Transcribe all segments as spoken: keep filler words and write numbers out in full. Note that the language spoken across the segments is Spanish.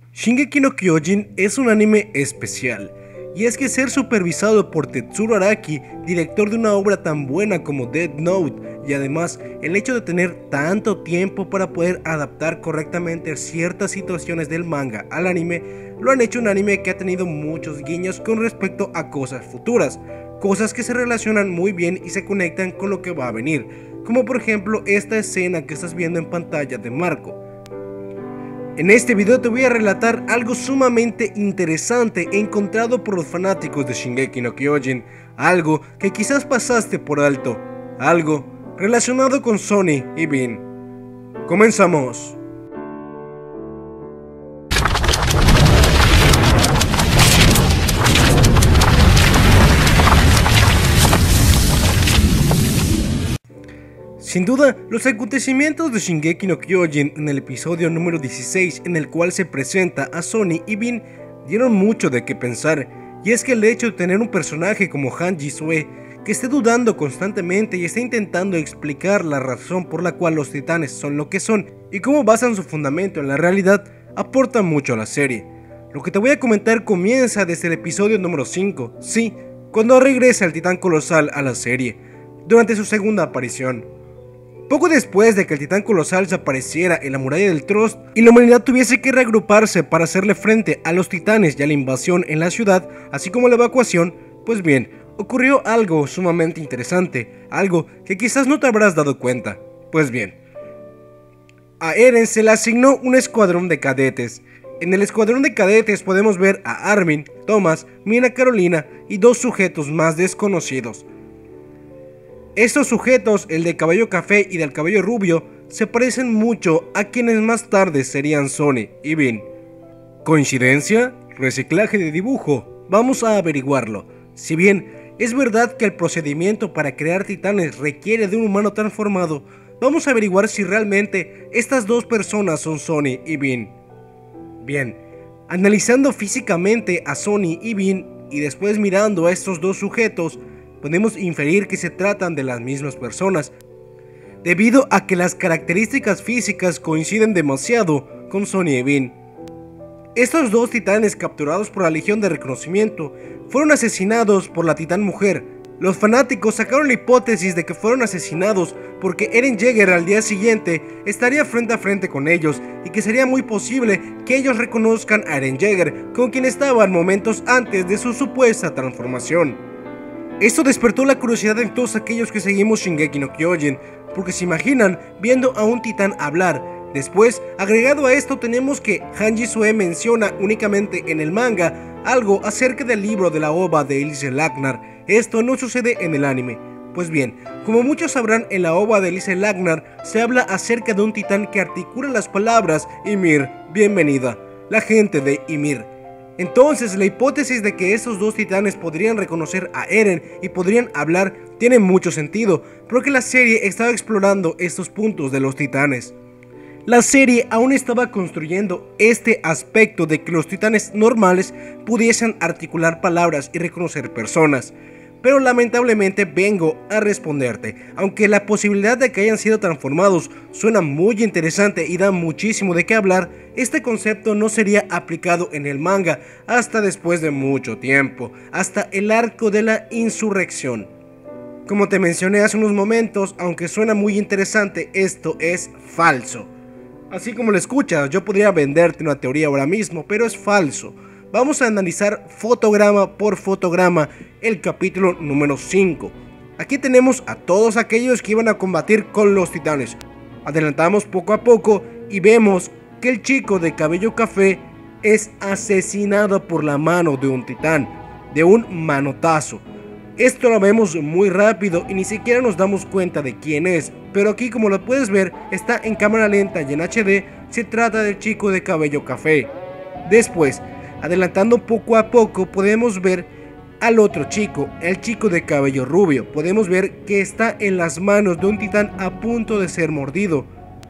Shingeki no Kyojin es un anime especial, y es que ser supervisado por Tetsuro Araki, director de una obra tan buena como Death Note, y además el hecho de tener tanto tiempo para poder adaptar correctamente ciertas situaciones del manga al anime, lo han hecho un anime que ha tenido muchos guiños con respecto a cosas futuras, cosas que se relacionan muy bien y se conectan con lo que va a venir, como por ejemplo esta escena que estás viendo en pantalla de Marco. En este video te voy a relatar algo sumamente interesante encontrado por los fanáticos de Shingeki no Kyojin, algo que quizás pasaste por alto, algo relacionado con Sony y Bin. Comenzamos. Sin duda, los acontecimientos de Shingeki no Kyojin en el episodio número dieciséis, en el cual se presenta a Sony y Bin, dieron mucho de qué pensar, y es que el hecho de tener un personaje como Han Ji-sue, que esté dudando constantemente y esté intentando explicar la razón por la cual los titanes son lo que son, y cómo basan su fundamento en la realidad, aporta mucho a la serie. Lo que te voy a comentar comienza desde el episodio número cinco, sí, cuando regresa el titán colosal a la serie, durante su segunda aparición. Poco después de que el titán colosal se apareciera en la muralla del Trust y la humanidad tuviese que reagruparse para hacerle frente a los titanes y a la invasión en la ciudad, así como la evacuación, pues bien, ocurrió algo sumamente interesante, algo que quizás no te habrás dado cuenta. Pues bien, a Eren se le asignó un escuadrón de cadetes. En el escuadrón de cadetes podemos ver a Armin, Thomas, Mina Carolina y dos sujetos más desconocidos. Estos sujetos, el de cabello café y del cabello rubio, se parecen mucho a quienes más tarde serían Sony y Bin. ¿Coincidencia? ¿Reciclaje de dibujo? Vamos a averiguarlo. Si bien es verdad que el procedimiento para crear titanes requiere de un humano transformado, vamos a averiguar si realmente estas dos personas son Sony y Bin. Bien, analizando físicamente a Sony y Bin y después mirando a estos dos sujetos, podemos inferir que se tratan de las mismas personas, debido a que las características físicas coinciden demasiado con Sony y Bin. Estos dos titanes capturados por la Legión de Reconocimiento fueron asesinados por la titán mujer. Los fanáticos sacaron la hipótesis de que fueron asesinados porque Eren Yeager al día siguiente estaría frente a frente con ellos y que sería muy posible que ellos reconozcan a Eren Yeager, con quien estaban momentos antes de su supuesta transformación. Esto despertó la curiosidad en todos aquellos que seguimos Shingeki no Kyojin, porque se imaginan viendo a un titán hablar. Después, agregado a esto, tenemos que Han Ji-sue menciona únicamente en el manga algo acerca del libro de la ova de Elise Lagnar. Esto no sucede en el anime. Pues bien, como muchos sabrán, en la ova de Elise Lagnar se habla acerca de un titán que articula las palabras Ymir, bienvenida, la gente de Ymir. Entonces la hipótesis de que estos dos titanes podrían reconocer a Eren y podrían hablar tiene mucho sentido, porque la serie estaba explorando estos puntos de los titanes. La serie aún estaba construyendo este aspecto de que los titanes normales pudiesen articular palabras y reconocer personas. Pero lamentablemente vengo a responderte, aunque la posibilidad de que hayan sido transformados suena muy interesante y da muchísimo de qué hablar, este concepto no sería aplicado en el manga hasta después de mucho tiempo, hasta el arco de la insurrección. Como te mencioné hace unos momentos, aunque suena muy interesante, esto es falso. Así como lo escuchas, yo podría venderte una teoría ahora mismo, pero es falso. Vamos a analizar fotograma por fotograma el capítulo número cinco. Aquí tenemos a todos aquellos que iban a combatir con los titanes. Adelantamos poco a poco y vemos que el chico de cabello café es asesinado por la mano de un titán, de un manotazo. Esto lo vemos muy rápido y ni siquiera nos damos cuenta de quién es, pero aquí, como lo puedes ver, está en cámara lenta y en H D, se trata del chico de cabello café. Después, adelantando poco a poco, podemos ver al otro chico, el chico de cabello rubio. Podemos ver que está en las manos de un titán a punto de ser mordido.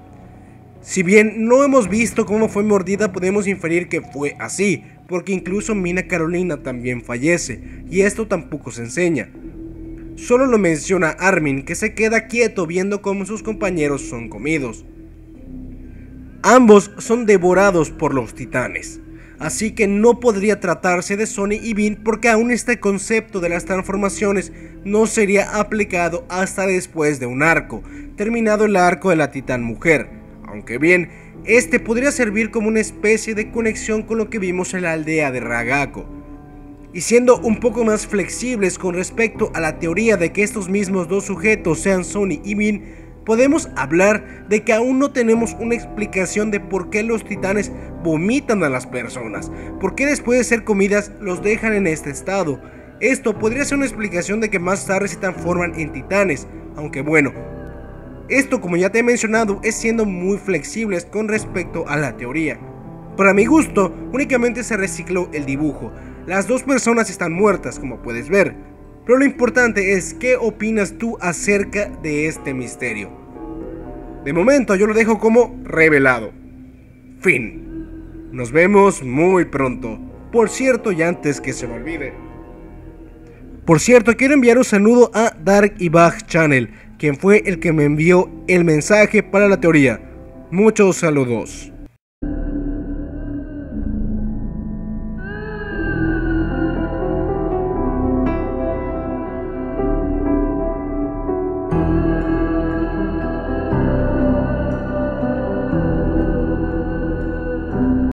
Si bien no hemos visto cómo fue mordida, podemos inferir que fue así, porque incluso Mina Carolina también fallece, y esto tampoco se enseña. Solo lo menciona Armin, que se queda quieto viendo cómo sus compañeros son comidos. Ambos son devorados por los titanes. así que no podría tratarse de Sonny y Vin porque aún este concepto de las transformaciones no sería aplicado hasta después de un arco, terminado el arco de la Titán Mujer, aunque bien, este podría servir como una especie de conexión con lo que vimos en la aldea de Ragako. Y siendo un poco más flexibles con respecto a la teoría de que estos mismos dos sujetos sean Sonny y Vin, podemos hablar de que aún no tenemos una explicación de por qué los titanes vomitan a las personas, por qué después de ser comidas los dejan en este estado. Esto podría ser una explicación de que más tarde se transforman en titanes, aunque bueno, esto, como ya te he mencionado, es siendo muy flexibles con respecto a la teoría. Para mi gusto, únicamente se recicló el dibujo. Las dos personas están muertas, como puedes ver. Pero lo importante es qué opinas tú acerca de este misterio. De momento yo lo dejo como revelado. Fin. Nos vemos muy pronto. Por cierto, y antes que se me olvide. Por cierto, quiero enviar un saludo a Dark y Bach Channel, quien fue el que me envió el mensaje para la teoría. Muchos saludos.